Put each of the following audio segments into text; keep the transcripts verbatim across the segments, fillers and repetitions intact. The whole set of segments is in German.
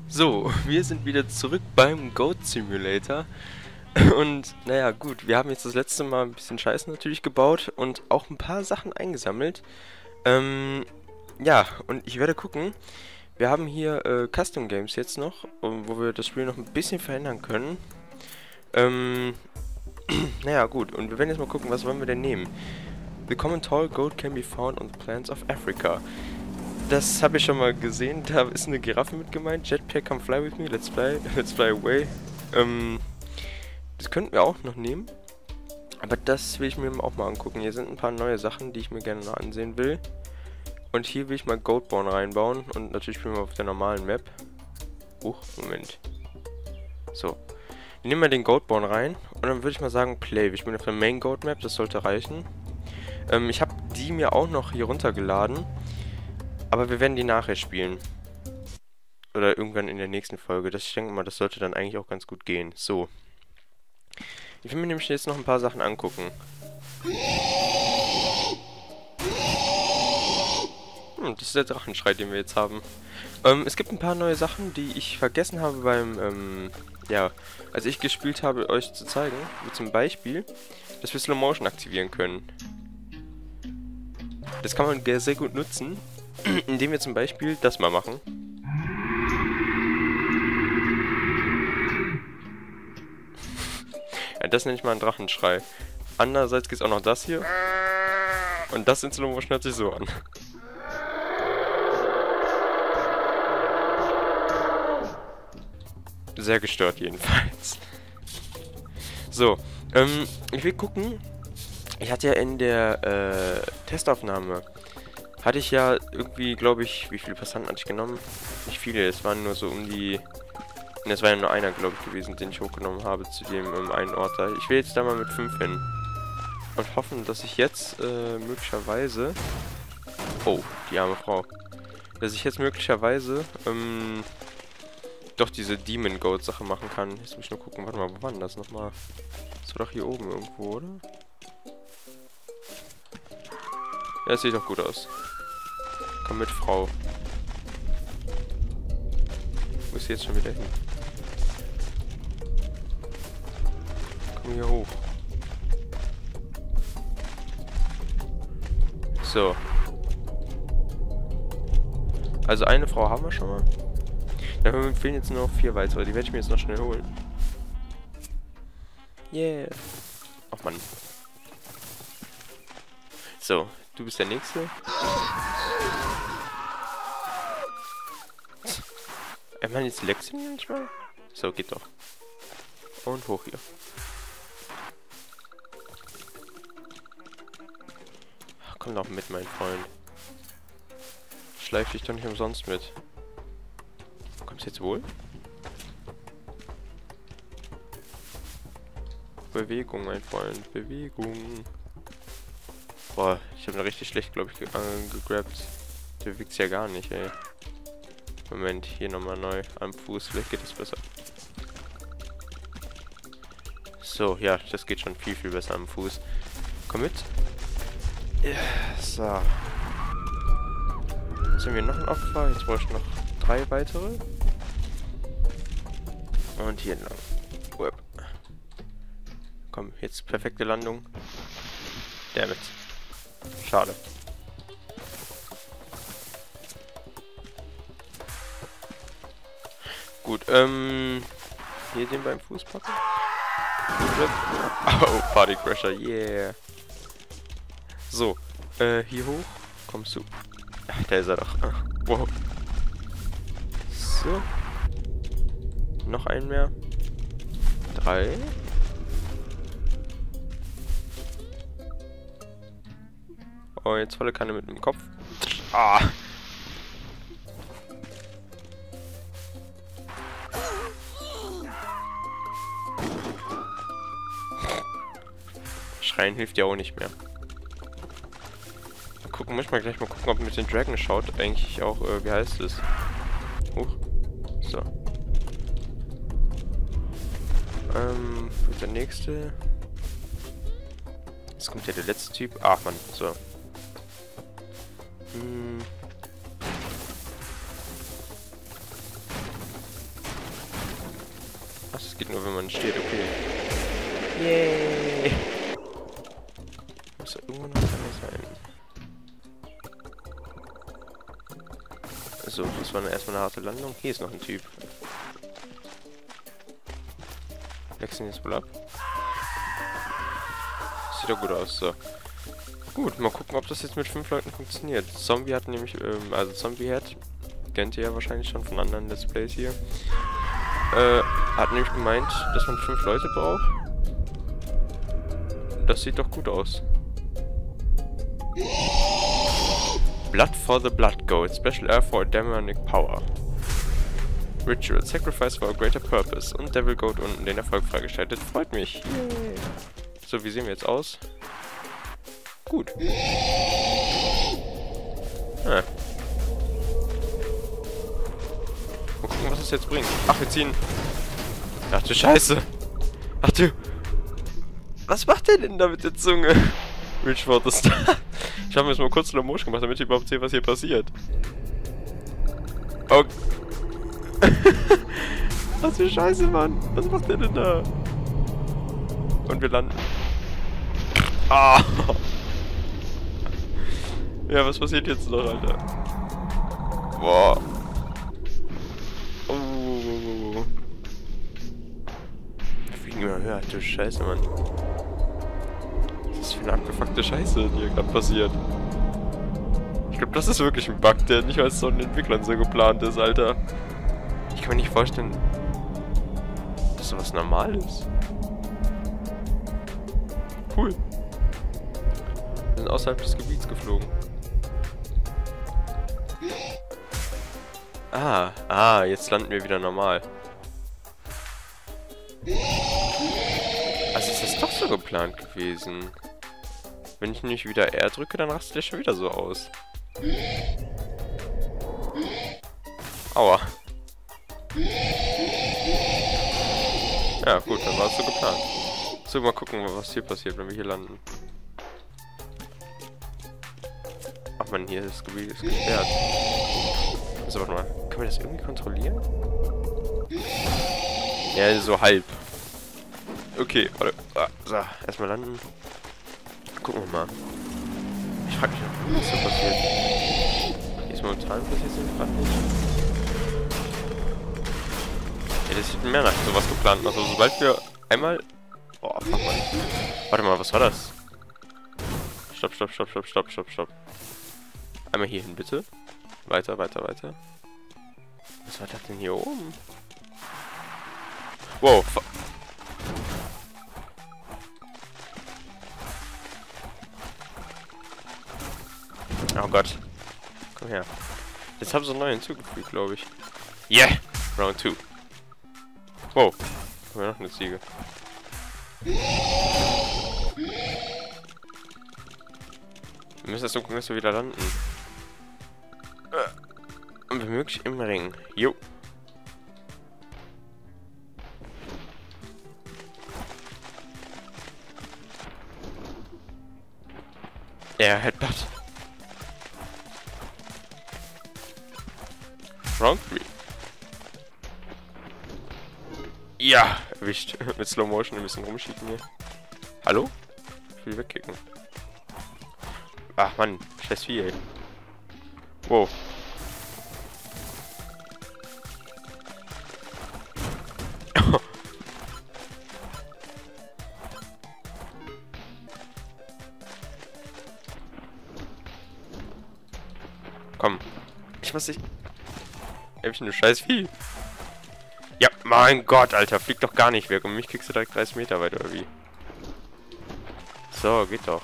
So, wir sind wieder zurück beim Goat Simulator. Und naja, gut, wir haben jetzt das letzte Mal ein bisschen Scheiße natürlich gebaut und auch ein paar Sachen eingesammelt. Ähm, ja, und ich werde gucken. Wir haben hier äh, Custom Games jetzt noch, um- wo wir das Spiel noch ein bisschen verändern können. Ähm, naja, gut, und wir werden jetzt mal gucken, was wollen wir denn nehmen. The common tall goat can be found on the plains of Africa. Das habe ich schon mal gesehen, da ist eine Giraffe mit gemeint. Jetpack, come fly with me, let's fly, let's fly away. Ähm, das könnten wir auch noch nehmen. Aber das will ich mir auch mal angucken. Hier sind ein paar neue Sachen, die ich mir gerne noch ansehen will. Und hier will ich mal Goatborn reinbauen. Und natürlich spielen wir auf der normalen Map. Uch, Moment. So. Wir nehmen mal den Goatborn rein. Und dann würde ich mal sagen, Play. Wir spielen auf der Main Goat Map, das sollte reichen. Ähm, ich habe die mir auch noch hier runtergeladen. Aber wir werden die nachher spielen. Oder irgendwann in der nächsten Folge. Das, ich denke mal, das sollte dann eigentlich auch ganz gut gehen. So. Ich will mir nämlich jetzt noch ein paar Sachen angucken. Hm, das ist der Drachenschrei, den wir jetzt haben. Ähm, es gibt ein paar neue Sachen, die ich vergessen habe beim, ähm, ja, als ich gespielt habe, euch zu zeigen. Wie zum Beispiel, dass wir Slow Motion aktivieren können. Das kann man sehr gut nutzen, indem wir zum Beispiel das mal machen. Ja, das nenne ich mal einen Drachenschrei. Andererseits gibt es auch noch das hier. Und das in Slow Motion hört sich so an. Sehr gestört jedenfalls. So, ähm, ich will gucken. Ich hatte ja in der äh, Testaufnahme, hatte ich ja irgendwie, glaube ich, wie viele Passanten hatte ich genommen? Nicht viele, es waren nur so um die... Ne, es war ja nur einer, glaube ich, gewesen, den ich hochgenommen habe zu dem ähm, einen Ort da. Ich will jetzt da mal mit fünf hin. Und hoffen, dass ich jetzt äh, möglicherweise... Oh, die arme Frau. Dass ich jetzt möglicherweise ähm, doch diese Demon Goat Sache machen kann. Jetzt muss ich nur gucken, warte mal, wo war denn das nochmal? Das war doch hier oben irgendwo, oder? Ja, das sieht doch gut aus. Komm mit, Frau. Wo ist sie jetzt schon wieder hin? Komm hier hoch. So. Also eine Frau haben wir schon mal. Dann fehlen jetzt nur noch vier weitere. Die werde ich mir jetzt noch schnell holen. Yeah. Ach Mann. So, du bist der Nächste. Ich meine, jetzt leckt sie mich manchmal. So, geht doch. Und hoch hier. Ach, komm doch mit, mein Freund. Schleif dich doch nicht umsonst mit. Kommst du jetzt wohl? Bewegung, mein Freund. Bewegung. Boah, ich habe ihn richtig schlecht, glaube ich, ge äh, gegrabt. Der bewegt sich ja gar nicht, ey. Moment, hier nochmal neu am Fuß. Vielleicht geht es besser. So, ja, das geht schon viel, viel besser am Fuß. Komm mit. Ja, so. Jetzt haben wir noch ein Opfer. Jetzt brauche ich noch drei weitere. Und hier lang. Whip. Komm, jetzt perfekte Landung. Dammit. Schade. Gut, ähm... hier den beim Fuß packen. Oh, Party Crasher, yeah. So, äh, hier hoch. Kommst du? Ach, da ist er doch. Wow. So. Noch einen mehr. Drei. Oh, jetzt volle Kanne mit dem Kopf. Ah. Schreien hilft ja auch nicht mehr. Mal gucken, muss ich mal gleich mal gucken, ob mit den Dragon schaut. Eigentlich auch, äh, wie heißt es? Huch. So. Ähm, wo ist der nächste? Jetzt kommt ja der letzte Typ. Ach man, so. Hm. Das geht nur, wenn man steht, okay. Yay! Muss da irgendwo noch einer sein. So, das war erstmal eine harte Landung. Hier ist noch ein Typ. Wechseln jetzt wohl ab. Sieht doch gut aus, so. Gut, mal gucken, ob das jetzt mit fünf Leuten funktioniert. Zombie hat nämlich, ähm, also Zombie Head, kennt ihr ja wahrscheinlich schon von anderen Let's Plays hier. Äh, hat nämlich gemeint, dass man fünf Leute braucht. Das sieht doch gut aus. Blood for the Blood Goat. Special Air for Demonic Power. Ritual. Sacrifice for a greater purpose. Und Devil Goat unten den Erfolg freigeschaltet. Freut mich. Yay. So, wie sehen wir jetzt aus? Gut. Ah. Mal gucken, was das jetzt bringt. Ach, wir ziehen... Ach du Scheiße. Ach du... Was macht der denn da mit der Zunge? Reach for the Star. Ich habe mir jetzt mal kurz Slow Motion gemacht, damit ich überhaupt sehe, was hier passiert. Oh. Was für Scheiße, Mann. Was macht der denn da? Und wir landen. Ah. Ja, was passiert jetzt noch, Alter? Boah. Oh. Wir fliegen immer höher, du Scheiße, Mann. Was ist für eine abgefuckte Scheiße, die hier gerade passiert? Ich glaube, das ist wirklich ein Bug, der nicht als von den Entwicklern so geplant ist, Alter. Ich kann mir nicht vorstellen, dass sowas normal ist. Cool. Wir sind außerhalb des Gebiets geflogen. Ah, ah, jetzt landen wir wieder normal. Also ist das doch so geplant gewesen. Wenn ich nicht wieder R drücke, dann rastet der schon wieder so aus. Aua. Ja, gut, dann war es so geplant. So, mal gucken, was hier passiert, wenn wir hier landen. Ach man, hier das Gebiet ist gesperrt. So, warte mal. Können wir das irgendwie kontrollieren? Ja, so halb. Okay, warte. Ah, so, erstmal landen. Gucken wir mal. Ich frage mich noch, was so passiert. Hier ist momentan passiert es gerade nicht. Ja, das sieht mehr nach sowas geplant aus. Also, sobald wir einmal... Oh, fuck mal. Warte mal, was war das? Stopp, stopp, stopp, stopp, stopp, stopp, stopp. Einmal hier hin, bitte. Weiter, weiter, weiter. Was war das denn hier oben? Wow, fuck. Oh Gott. Komm her. Jetzt haben sie einen neuen hinzugefügt, glaube ich. Yeah! Round two. Wow. Haben wir noch eine Ziege. Wir müssen erst so gucken, dass wir wieder landen. Und wenn möglich im Ring. Jo. Ja, Headbutt. Round three. Ja, erwischt. Mit Slow Motion ein bisschen rumschieben hier. Hallo? Ich will wegkicken. Ach Mann, scheiß Vieh, ey. Wow. Komm. Ich muss nicht... Hab ich nur scheiß Vieh. Ja, mein Gott, Alter. Flieg doch gar nicht weg. Und mich kriegst du direkt dreißig Meter weit, oder wie? So, geht doch.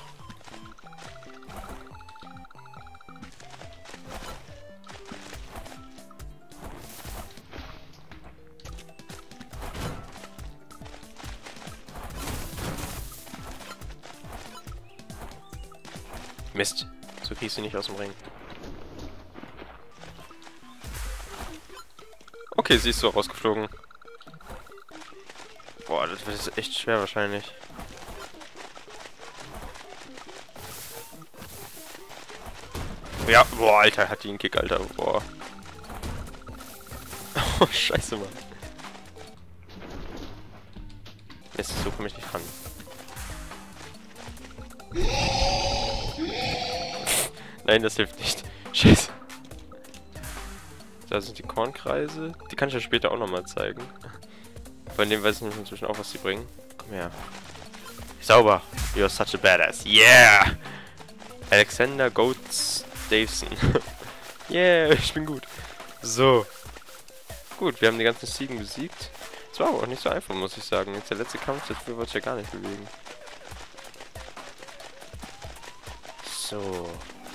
Mist. So kriegst du nicht aus dem Ring. Okay, sie ist so rausgeflogen. Boah, das wird jetzt echt schwer wahrscheinlich. Ja, boah, Alter, hat die einen Kick, Alter. Boah. Oh, scheiße, Mann. Mist, so komme ich nicht ran. Nein, das hilft nicht. Scheiße. Da sind die Kornkreise. Die kann ich ja später auch nochmal zeigen. Von dem weiß ich nämlich inzwischen auch, was sie bringen. Komm her. Sauber. You're such a badass. Yeah! Alexander Goats Davison. Yeah, ich bin gut. So. Gut, wir haben die ganzen Ziegen besiegt. Das war aber auch nicht so einfach, muss ich sagen. Jetzt der letzte Kampf, das wollte ich ja gar nicht bewegen. So.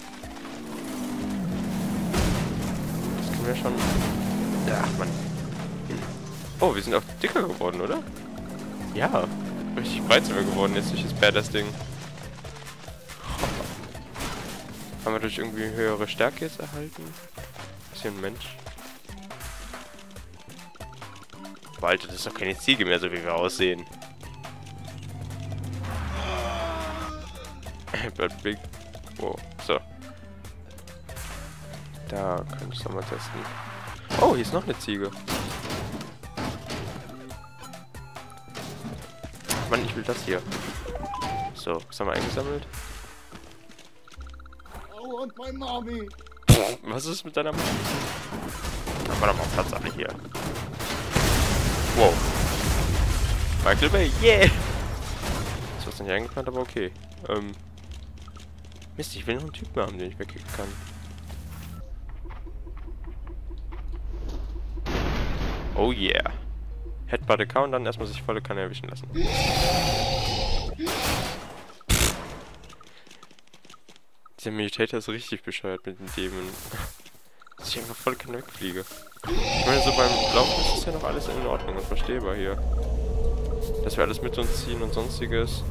Das können wir schon... Ach, Mann. Oh, wir sind auch dicker geworden, oder? Ja. Richtig breit sind wir geworden jetzt durch das Badass-Ding. Haben wir durch irgendwie höhere Stärke jetzt erhalten? Ist hier ein Mensch? Aber Alter, das ist doch keine Ziege mehr, so wie wir aussehen. But big. Wow, so. Da kann ich es nochmal testen. Oh, hier ist noch eine Ziege. Mann, ich will das hier. So, was haben wir eingesammelt? Oh, und mein Mami. Was ist mit deiner Mama? Haben wir doch mal Platz alle hier. Wow. Michael Bay, yeah! Das ist nicht eingeplant, aber okay. Ähm. Mist, ich will noch einen Typen haben, den ich wegkicken kann. Oh yeah. Headbutt K und dann erstmal sich volle Kanne erwischen lassen. Dieser Meditator ist richtig bescheuert mit den Dämonen. Dass ich einfach voll Kanne wegfliege. Ich meine, so beim Laufen ist ja noch alles in Ordnung und verstehbar hier. Dass wir alles mit uns ziehen und sonstiges.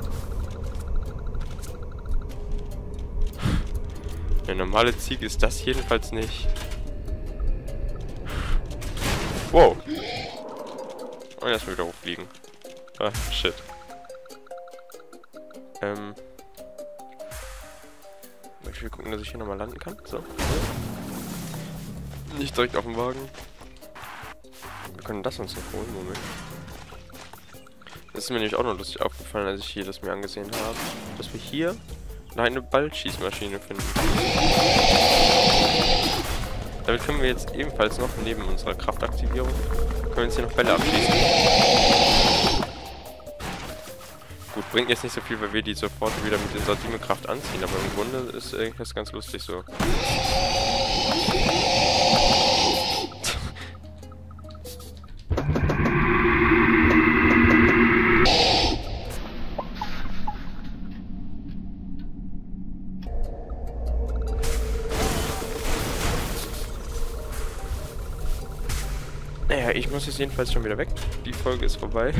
Eine normale Ziege ist das jedenfalls nicht. Wow. Und erstmal wieder hochfliegen. Ah, shit. Ähm. Ich will gucken, dass ich hier nochmal landen kann. So. Nicht direkt auf dem Wagen. Wir können das uns noch holen. Moment. Das ist mir nämlich auch noch lustig aufgefallen, als ich hier das mir angesehen habe. Dass wir hier noch eine Ballschießmaschine finden. Damit können wir jetzt ebenfalls noch neben unserer Kraftaktivierung können wir jetzt hier noch Bälle abschießen. Gut, bringt jetzt nicht so viel, weil wir die sofort wieder mit dieser Dime-Kraft anziehen, aber im Grunde ist äh, das ganz lustig so. Naja, ich muss jetzt jedenfalls schon wieder weg. Die Folge ist vorbei.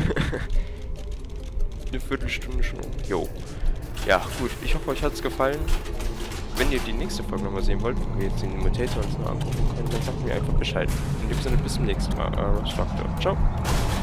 Eine Viertelstunde schon um. Jo. Ja, gut. Ich hoffe, euch hat es gefallen. Wenn ihr die nächste Folge nochmal sehen wollt, wo wir jetzt den Mutator uns noch angucken können, dann sagt mir einfach Bescheid. In dem Sinne, bis zum nächsten Mal. Euer Rockstar. Ciao.